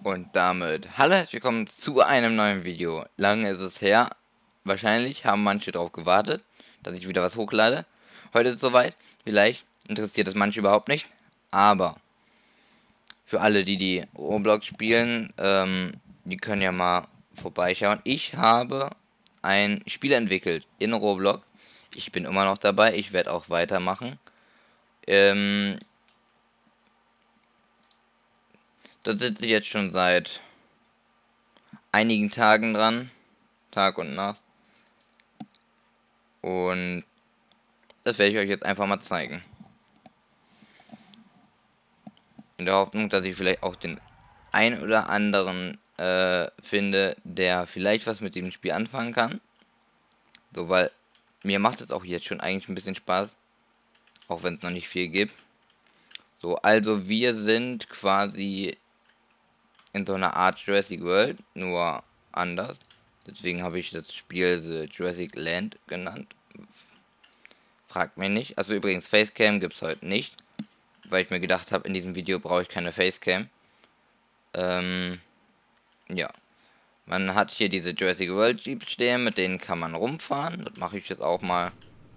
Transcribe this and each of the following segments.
Und damit hallo, herzlich willkommen zu einem neuen Video. Lange ist es her. Wahrscheinlich haben manche darauf gewartet, dass ich wieder was hochlade. Heute ist es soweit. Vielleicht interessiert es manche überhaupt nicht. Aber für alle, die Roblox spielen, die können ja mal vorbeischauen. Ich habe ein Spiel entwickelt in Roblox. Ich bin immer noch dabei. Ich werde auch weitermachen. Da sitze ich jetzt schon seit einigen Tagen dran. Tag und Nacht. Und das werde ich euch jetzt einfach mal zeigen. In der Hoffnung, dass ich vielleicht auch den ein oder anderen finde, der vielleicht was mit dem Spiel anfangen kann. So, weil mir macht es auch jetzt schon eigentlich ein bisschen Spaß. Auch wenn es noch nicht viel gibt. So, also wir sind quasi in so einer Art Jurassic World, nur anders. Deswegen habe ich das Spiel The Jurassic Land genannt. Fragt mich nicht. Also übrigens, Facecam gibt es heute nicht. Weil ich mir gedacht habe, in diesem Video brauche ich keine Facecam. Ja. Man hat hier diese Jurassic World Jeeps stehen, mit denen kann man rumfahren. Das mache ich jetzt auch mal.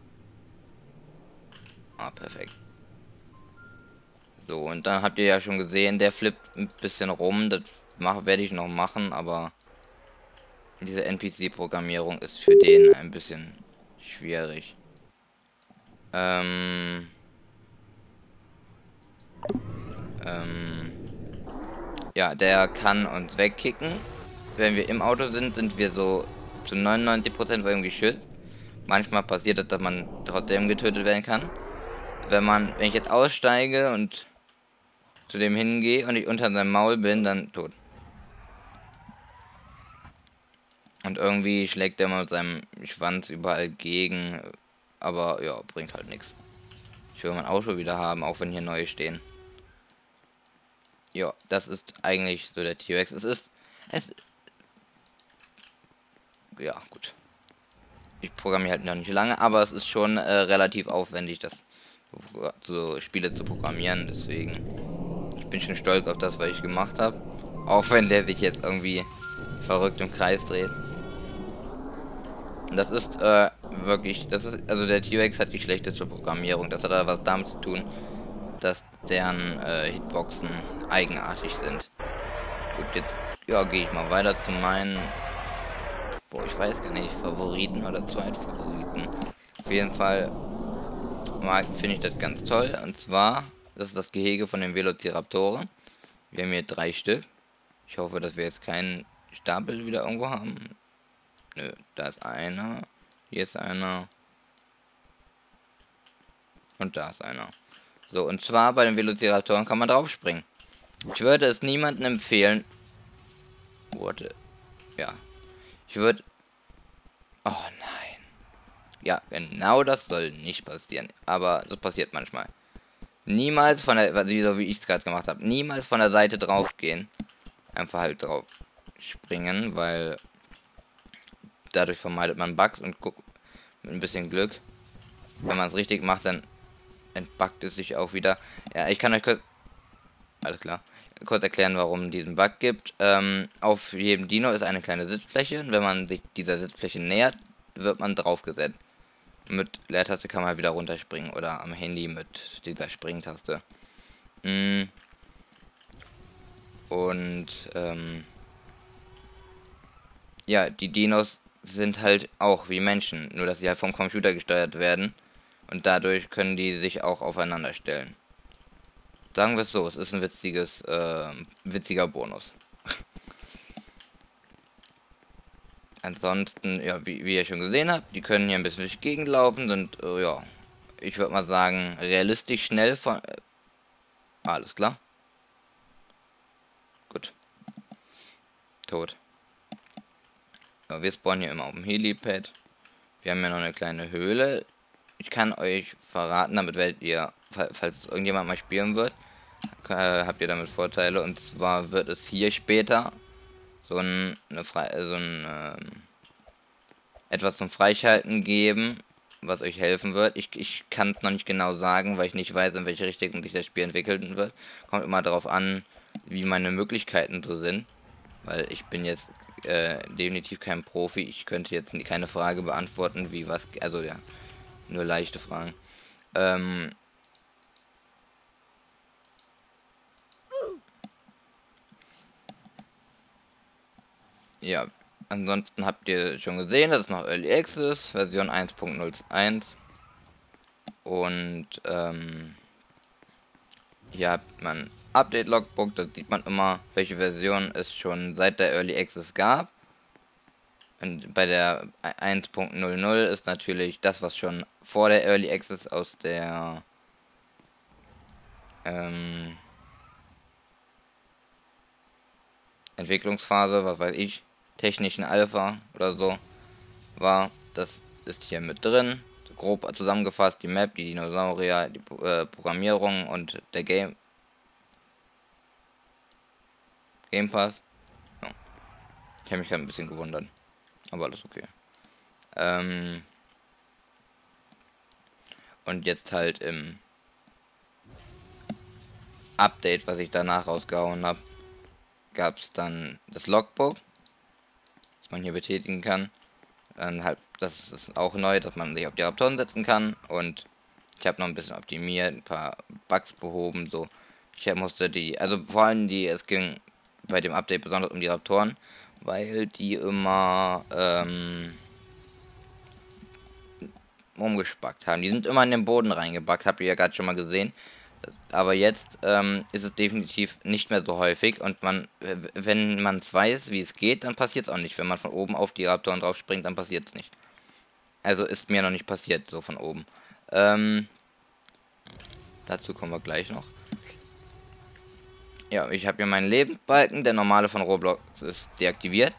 Ah, perfekt. So, und dann habt ihr ja schon gesehen, der flippt ein bisschen rum. Das werde ich noch machen, aber diese NPC-Programmierung ist für den ein bisschen schwierig. Ja, der kann uns wegkicken. Wenn wir im Auto sind, sind wir so zu 99% vor ihm geschützt. Manchmal passiert es, dass man trotzdem getötet werden kann. Wenn ich jetzt aussteige und zu dem hingehe und ich unter seinem Maul bin, dann tot. Und irgendwie schlägt er mal mit seinem Schwanz überall gegen. Aber ja, bringt halt nichts. Ich will mein Auto wieder haben, auch wenn hier neue stehen. Ja, das ist eigentlich so der T-Rex. Ja, gut. Ich programmiere halt noch nicht lange, aber es ist schon relativ aufwendig, das so Spiele zu programmieren. Deswegen, ich bin schon stolz auf das, was ich gemacht habe. Auch wenn der sich jetzt irgendwie verrückt im Kreis dreht. Und das ist wirklich, also der T-Rex hat die schlechteste Programmierung. Das hat aber was damit zu tun, dass deren Hitboxen eigenartig sind. Gut, jetzt ja, gehe ich mal weiter zu meinen, boah, ich weiß gar nicht, Favoriten oder Zweitfavoriten. Auf jeden Fall finde ich das ganz toll. Und zwar, das ist das Gehege von den Velociraptoren. Wir haben hier 3 Stück. Ich hoffe, dass wir jetzt keinen Stapel wieder irgendwo haben. Nö, da ist einer. Hier ist einer. Und da ist einer. So, und zwar bei den Velociraptoren kann man drauf springen. Ich würde es niemandem empfehlen. Warte. Ja. Ich würde. Oh nein. Ja, genau das soll nicht passieren. Aber das passiert manchmal. Niemals von der, so wie ich es gerade gemacht habe, niemals von der Seite drauf gehen. Einfach halt drauf springen, weil dadurch vermeidet man Bugs und guckt mit ein bisschen Glück. Wenn man es richtig macht, dann entbuggt es sich auch wieder. Ja, ich kann euch kurz, alles klar, kurz erklären, warum diesen Bug gibt. Auf jedem Dino ist eine kleine Sitzfläche und wenn man sich dieser Sitzfläche nähert, wird man draufgesetzt. Mit Leertaste kann man wieder runterspringen oder am Handy mit dieser Springtaste. Und ja, die Dinos sind halt auch wie Menschen, nur dass sie halt vom Computer gesteuert werden und dadurch können die sich auch aufeinander stellen. Sagen wir es so, es ist ein witziger Bonus. Ansonsten, ja, wie ihr schon gesehen habt, die können hier ein bisschen durch die Gegend laufen, sind, ja, ich würde mal sagen, realistisch schnell von... alles klar. Gut. Tot. Ja, wir spawnen hier immer auf dem Helipad. Wir haben ja noch eine kleine Höhle. Ich kann euch verraten, damit werdet ihr, falls irgendjemand mal spielen wird, habt ihr damit Vorteile. Und zwar wird es hier später etwas zum Freischalten geben, was euch helfen wird. Ich kann es noch nicht genau sagen, weil ich nicht weiß, in welche Richtung sich das Spiel entwickeln wird. Kommt immer darauf an, wie meine Möglichkeiten so sind, weil ich bin jetzt definitiv kein Profi. Ich könnte jetzt keine Frage beantworten, wie was, also ja, nur leichte Fragen. Ja, ansonsten habt ihr schon gesehen, das ist noch Early Access, Version 1.01. Und hier hat man Update Logbook, da sieht man immer, welche Version es schon seit der Early Access gab. Und bei der 1.00 ist natürlich das, was schon vor der Early Access aus der Entwicklungsphase, was weiß ich, technischen Alpha oder so war. Das ist hier mit drin. Grob zusammengefasst die Map, die Dinosaurier, die Programmierung und der Game Pass. Ja. Ich habe mich gerade ein bisschen gewundert. Aber alles okay. Und jetzt halt im Update, was ich danach rausgehauen habe, gab es dann das Logbook, das man hier betätigen kann. Dann halt, das ist auch neu, dass man sich auf die Raptoren setzen kann. Und ich habe noch ein bisschen optimiert, ein paar Bugs behoben, so. Ich musste die, also vor allem die, es ging bei dem Update besonders um die Raptoren, weil die immer rumgespackt haben. Die sind immer in den Boden reingebackt, habt ihr ja gerade schon mal gesehen. Aber jetzt ist es definitiv nicht mehr so häufig und man, wenn man es weiß, wie es geht, dann passiert es auch nicht. Wenn man von oben auf die Raptoren drauf springt, dann passiert es nicht. Also ist mir noch nicht passiert, so von oben. Dazu kommen wir gleich noch. Ja, ich habe hier meinen Lebensbalken. Der normale von Roblox ist deaktiviert.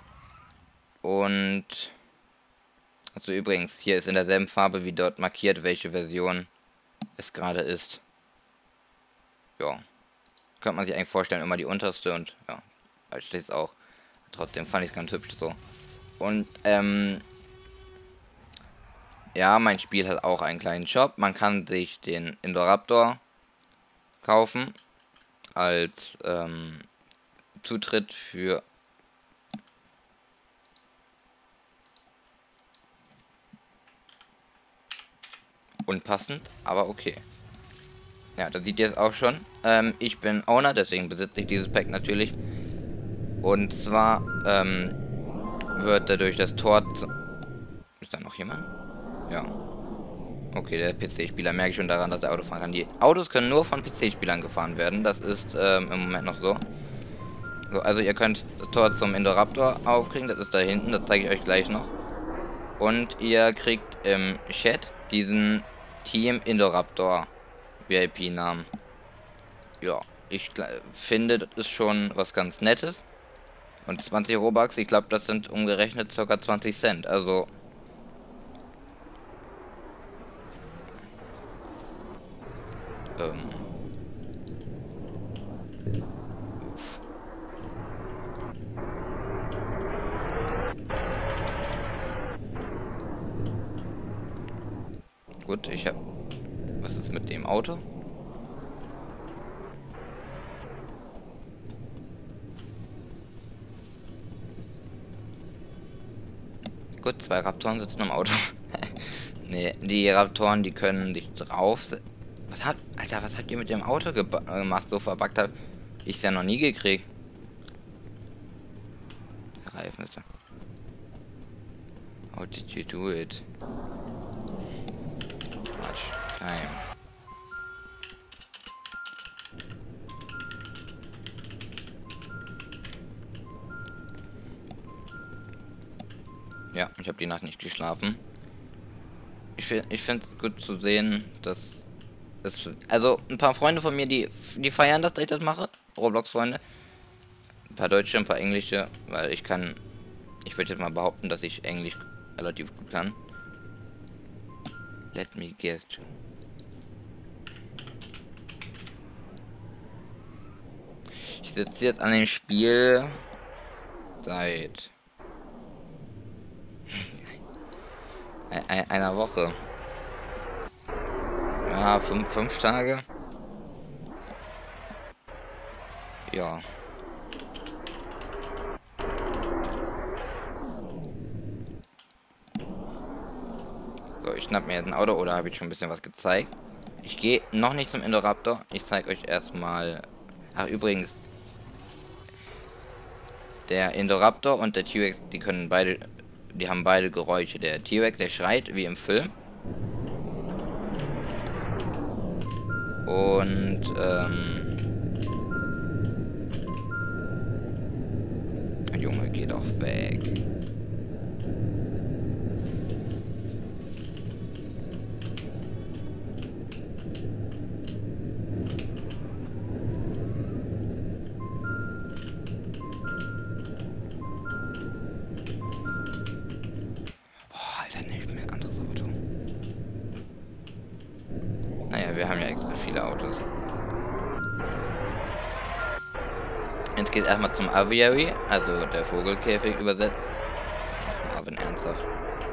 Und also übrigens, hier ist in derselben Farbe wie dort markiert, welche Version es gerade ist. Ja, könnte man sich eigentlich vorstellen, immer die unterste und ja, da steht es auch. Trotzdem fand ich es ganz hübsch so. Und ja, mein Spiel hat auch einen kleinen Shop. Man kann sich den Indoraptor kaufen als Zutritt für unpassend, aber okay. Ja, da seht ihr es auch schon. Ich bin Owner, deswegen besitze ich dieses Pack natürlich. Und zwar wird dadurch das Tor zu... Ist da noch jemand? Ja. Okay, der PC-Spieler merke ich schon daran, dass er Auto fahren kann. Die Autos können nur von PC-Spielern gefahren werden. Das ist im Moment noch so. So, also ihr könnt das Tor zum Indoraptor aufkriegen. Das ist da hinten. Das zeige ich euch gleich noch. Und ihr kriegt im Chat diesen Team Indoraptor VIP-Namen. Ja, ich finde, das ist schon was ganz Nettes. Und 20 Robux, ich glaube, das sind umgerechnet ca. 20 Cent. Also gut, ich habe... Was ist mit dem Auto? Gut, zwei Raptoren sitzen im Auto. Nee, die Raptoren, die können sich drauf... Was hat... Alter, was habt ihr mit dem Auto gemacht? So verbuggt habt ich es ja noch nie gekriegt. Der Reifen ist da. How did you do it? Much time. Ja, ich habe die Nacht nicht geschlafen. Ich finde es gut zu sehen, dass es... Also, ein paar Freunde von mir, die feiern, dass ich das mache. Roblox-Freunde. Ein paar Deutsche, ein paar Englische, weil ich kann... Ich würde jetzt mal behaupten, dass ich Englisch relativ gut kann. Let me guess. Ich sitze jetzt an dem Spiel seit einer Woche. Ja, fünf Tage. Ja. So, ich schnapp mir jetzt ein Auto, oder habe ich schon ein bisschen was gezeigt? Ich gehe noch nicht zum Indoraptor. Ich zeige euch erstmal. Ach, übrigens, der Indoraptor und der T-Rex, die können beide, die haben beide Geräusche. Der T-Rex, der schreit wie im Film. Und Junge, geh doch weg. Oh, Alter, nicht mehr ein anderes Auto. Naja, wir haben ja extra viele Autos. Jetzt geht erstmal zum Aviary, also der Vogelkäfig übersetzt. Marvin, ernsthaft.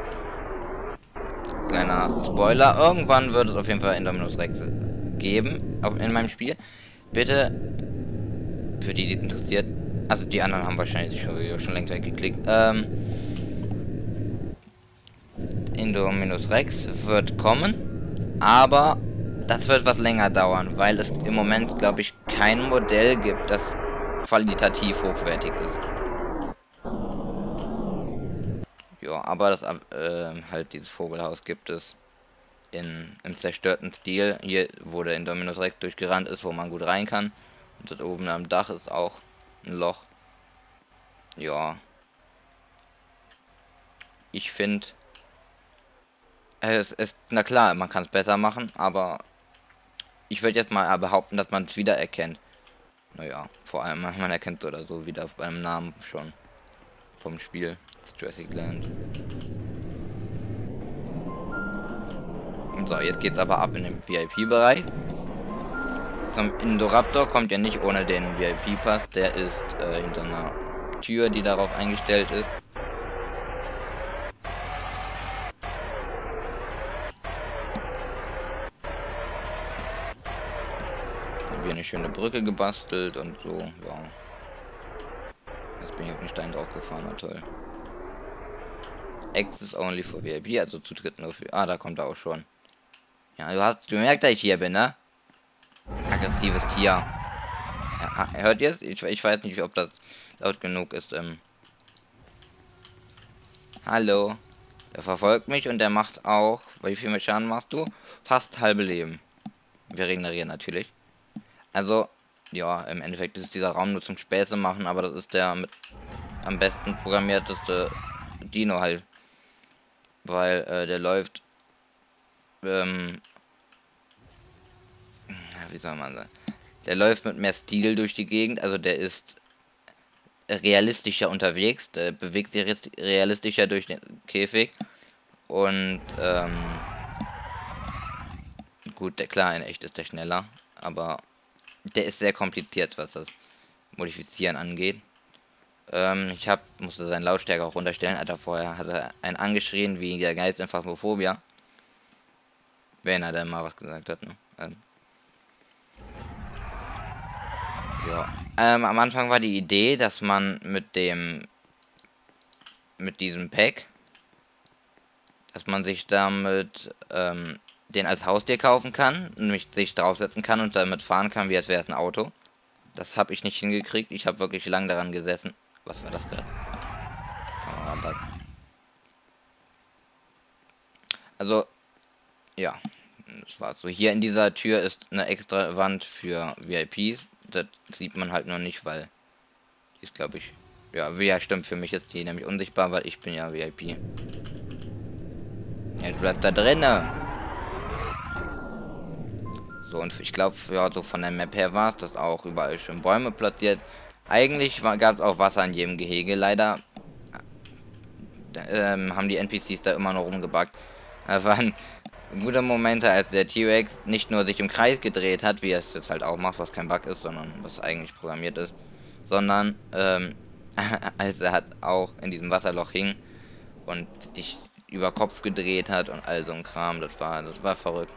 Kleiner Spoiler, irgendwann wird es auf jeden Fall Indominus Rex geben, auch in meinem Spiel. Bitte, für die, die es interessiert, also die anderen haben wahrscheinlich schon längst weggeklickt, Indominus Rex wird kommen, aber das wird was länger dauern, weil es im Moment, glaube ich, kein Modell gibt, das qualitativ hochwertig ist. Ja, aber das halt dieses Vogelhaus gibt es im zerstörten Stil. Hier, wo der Indominus Rex durchgerannt ist, wo man gut rein kann. Und dort oben am Dach ist auch ein Loch. Ja. Ich finde, es ist, na klar, man kann es besser machen, aber ich würde jetzt mal behaupten, dass man es wiedererkennt. Naja, vor allem, man erkennt oder so wieder beim Namen schon vom Spiel. Jurassic Land. So, jetzt geht's aber ab in den VIP-Bereich. Zum Indoraptor kommt ja nicht ohne den VIP-Pass. Der ist hinter einer Tür, die darauf eingestellt ist. Haben wir eine schöne Brücke gebastelt und so, ja. Jetzt bin ich auf den Stein drauf gefahren, na toll. Access only for VIP, also Zutritt nur für... Ah, da kommt er auch schon. Ja, du hast gemerkt, dass ich hier bin, ne? Aggressives Tier. Ja, hört ihr es? Ich weiß nicht, ob das laut genug ist. Hallo. Der verfolgt mich und der macht auch... Wie viel mit Schaden machst du? Fast halbe Leben. Wir regenerieren natürlich. Also, ja, im Endeffekt ist dieser Raum nur zum Späße machen, aber das ist der mit am besten programmierteste Dino halt. Weil der läuft... wie soll man sagen? Der läuft mit mehr Stil durch die Gegend, also der ist realistischer unterwegs, der bewegt sich realistischer durch den Käfig und gut, der klar, in echt ist der schneller, aber der ist sehr kompliziert, was das Modifizieren angeht. Musste seinen Lautstärke auch runterstellen, Alter, vorher hat er einen angeschrien wie der Geist in Phasmophobia. Wenn er dann mal was gesagt hat, ne? Ja. Am Anfang war die Idee, dass man mit diesem Pack, dass man sich damit den als Haustier kaufen kann, nämlich sich draufsetzen kann und damit fahren kann, wie als wäre es ein Auto. Das habe ich nicht hingekriegt. Ich habe wirklich lang daran gesessen. Was war das gerade? Kamerabug. Also, ja. Das war so. Hier in dieser Tür ist eine extra Wand für VIPs. Das sieht man halt noch nicht, weil die ist, glaube ich, ja, stimmt, für mich ist die nämlich unsichtbar, weil ich bin ja VIP. Jetzt bleibt da drinnen. So, und ich glaube, ja, so von der Map her war es das auch überall schön Bäume platziert. Eigentlich gab es auch Wasser in jedem Gehege. Leider haben die NPCs da immer noch rumgebackt. Da waren gute Momente, als der T-Rex nicht nur sich im Kreis gedreht hat, wie er es jetzt halt auch macht, was kein Bug ist, sondern was eigentlich programmiert ist, sondern als er hat auch in diesem Wasserloch hing und sich über Kopf gedreht hat und all so ein Kram, das war verrückt.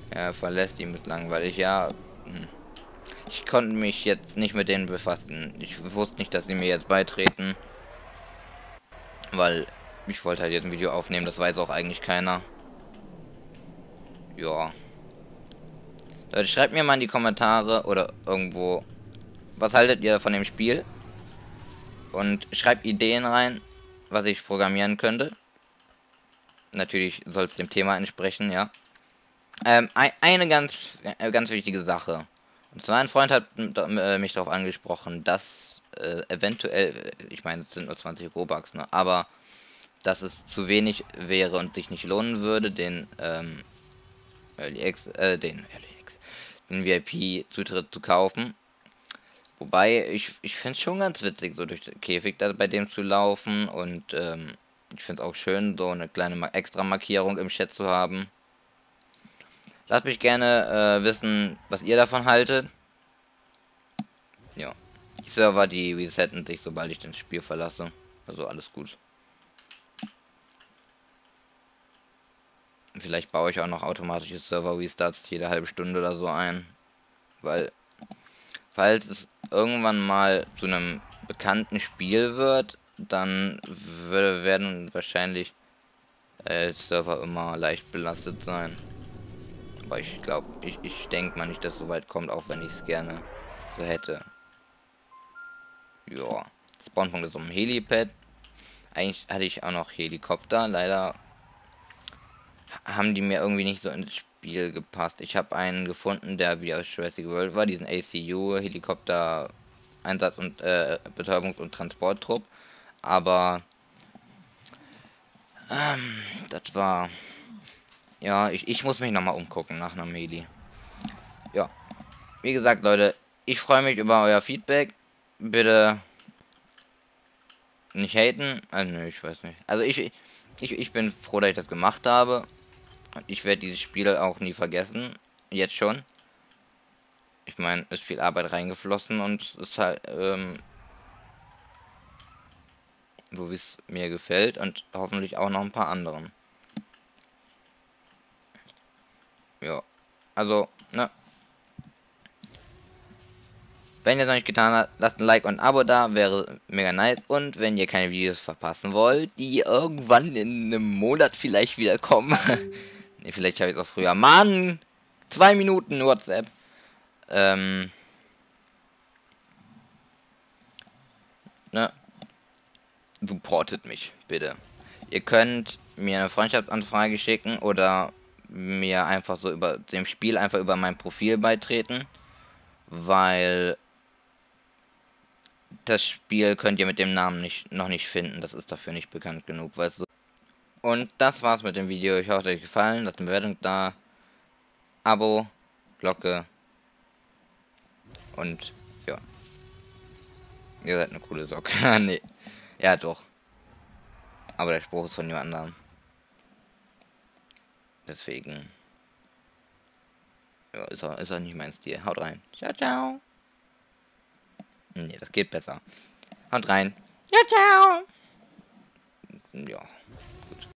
Er verlässt ihn bislang, weil ich ja... Ich konnte mich jetzt nicht mit denen befassen. Ich wusste nicht, dass sie mir jetzt beitreten. Weil ich wollte halt jetzt ein Video aufnehmen, das weiß auch eigentlich keiner. Ja. Leute, schreibt mir mal in die Kommentare oder irgendwo, was haltet ihr von dem Spiel? Und schreibt Ideen rein, was ich programmieren könnte. Natürlich soll es dem Thema entsprechen, ja. Eine ganz wichtige Sache. Und zwar ein Freund hat mich darauf angesprochen, dass eventuell, ich meine, es sind nur 20 Robux, ne, aber dass es zu wenig wäre und sich nicht lohnen würde, den den VIP-Zutritt zu kaufen. Wobei, ich finde es schon ganz witzig, so durch den Käfig da bei dem zu laufen und ich finde es auch schön, so eine kleine extra Markierung im Chat zu haben. Lasst mich gerne wissen, was ihr davon haltet. Ja. Die Server, die resetten sich, sobald ich das Spiel verlasse. Also alles gut. Vielleicht baue ich auch noch automatische Server-Restarts jede halbe Stunde oder so ein. Weil, falls es irgendwann mal zu einem bekannten Spiel wird, dann werden wahrscheinlich Server immer leicht belastet sein. Aber ich glaube, ich denke mal nicht, dass es so weit kommt, auch wenn ich es gerne so hätte. Ja. Spawnpunkt ist um Helipad. Eigentlich hatte ich auch noch Helikopter. Leider haben die mir irgendwie nicht so ins Spiel gepasst. Ich habe einen gefunden, der wie aus Jurassic World war, diesen ACU Helikopter Einsatz und Betäubungs- und Transporttrupp. Aber das war, ja, ich muss mich nochmal umgucken nach einem Heli. Ja, wie gesagt, Leute, ich freue mich über euer Feedback. Bitte nicht haten. Also, nö, ich weiß nicht. Also ich bin froh, dass ich das gemacht habe. Ich werde dieses Spiel auch nie vergessen. Jetzt schon. Ich meine, ist viel Arbeit reingeflossen und es ist halt, so wie es mir gefällt und hoffentlich auch noch ein paar anderen. Ja. Also, ne. Wenn ihr es noch nicht getan habt, lasst ein Like und ein Abo da, wäre mega nice. Und wenn ihr keine Videos verpassen wollt, die irgendwann in einem Monat vielleicht wieder kommen. Ne, vielleicht habe ich es auch früher. Mann! 2 Minuten WhatsApp. Ne, supportet mich, bitte. Ihr könnt mir eine Freundschaftsanfrage schicken oder mir einfach so über dem Spiel einfach über mein Profil beitreten, weil das Spiel könnt ihr mit dem Namen noch nicht finden. Das ist dafür nicht bekannt genug, weißt du. Und das war's mit dem Video. Ich hoffe, es hat euch gefallen. Lasst eine Bewertung da, Abo, Glocke und ja, ihr seid eine coole Socke. Nee, ja doch. Aber der Spruch ist von jemand anderem. Deswegen. Ja, ist er nicht mein Stil. Haut rein. Ciao, ciao. Nee, das geht besser. Haut rein. Ciao, ciao. Ja.